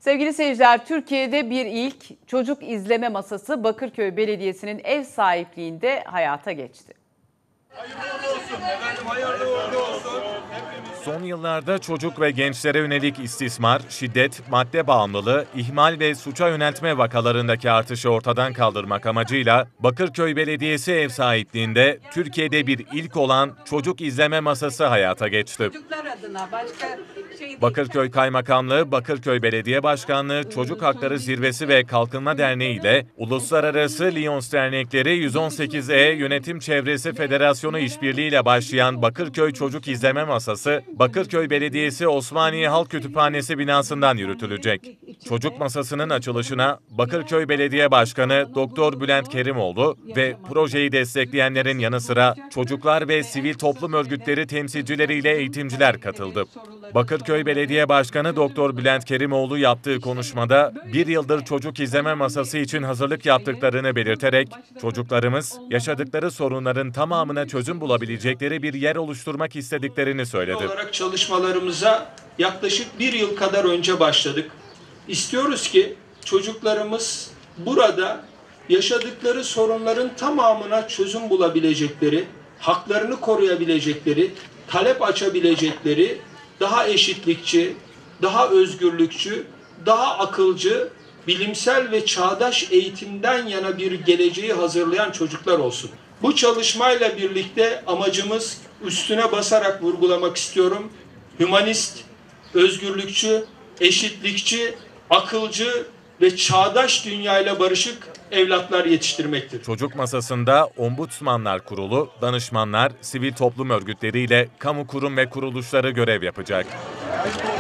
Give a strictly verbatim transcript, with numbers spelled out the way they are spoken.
Sevgili seyirciler, Türkiye'de bir ilk çocuk izleme masası Bakırköy Belediyesi'nin ev sahipliğinde hayata geçti. Hayırlı olsun efendim, hayırlı olsun. Son yıllarda çocuk ve gençlere yönelik istismar, şiddet, madde bağımlılığı, ihmal ve suça yöneltme vakalarındaki artışı ortadan kaldırmak amacıyla Bakırköy Belediyesi ev sahipliğinde Türkiye'de bir ilk olan çocuk izleme masası hayata geçti. Çocuklar adına başka şey Bakırköy Kaymakamlığı, Bakırköy Belediye Başkanlığı, Çocuk Hakları Zirvesi ve Kalkınma Derneği ile Uluslararası Lions Dernekleri yüz on sekiz E Yönetim Çevresi Federasyonu işbirliğiyle başlayan Bakırköy Çocuk İzleme Masası, Bakırköy Belediyesi Osmaniye Halk Kütüphanesi binasından yürütülecek. Çocuk masasının açılışına Bakırköy Belediye Başkanı Doktor Bülent Kerimoğlu ve projeyi destekleyenlerin yanı sıra çocuklar ve sivil toplum örgütleri temsilcileriyle eğitimciler katıldı. Bakırköy Belediye Başkanı Doktor Bülent Kerimoğlu yaptığı konuşmada bir yıldır çocuk izleme masası için hazırlık yaptıklarını belirterek çocuklarımız yaşadıkları sorunların tamamına çözüm bulabilecekleri bir yer oluşturmak istediklerini söyledi. Olarak çalışmalarımıza yaklaşık bir yıl kadar önce başladık. İstiyoruz ki çocuklarımız burada yaşadıkları sorunların tamamına çözüm bulabilecekleri, haklarını koruyabilecekleri, talep açabilecekleri, daha eşitlikçi, daha özgürlükçü, daha akılcı, bilimsel ve çağdaş eğitimden yana bir geleceği hazırlayan çocuklar olsun. Bu çalışmayla birlikte amacımız, üstüne basarak vurgulamak istiyorum, hümanist, özgürlükçü, eşitlikçi, akılcı ve çağdaş dünyayla barışık evlatlar yetiştirmektir. Çocuk masasında Ombudsmanlar Kurulu, danışmanlar, sivil toplum örgütleriyle kamu kurum ve kuruluşları görev yapacak.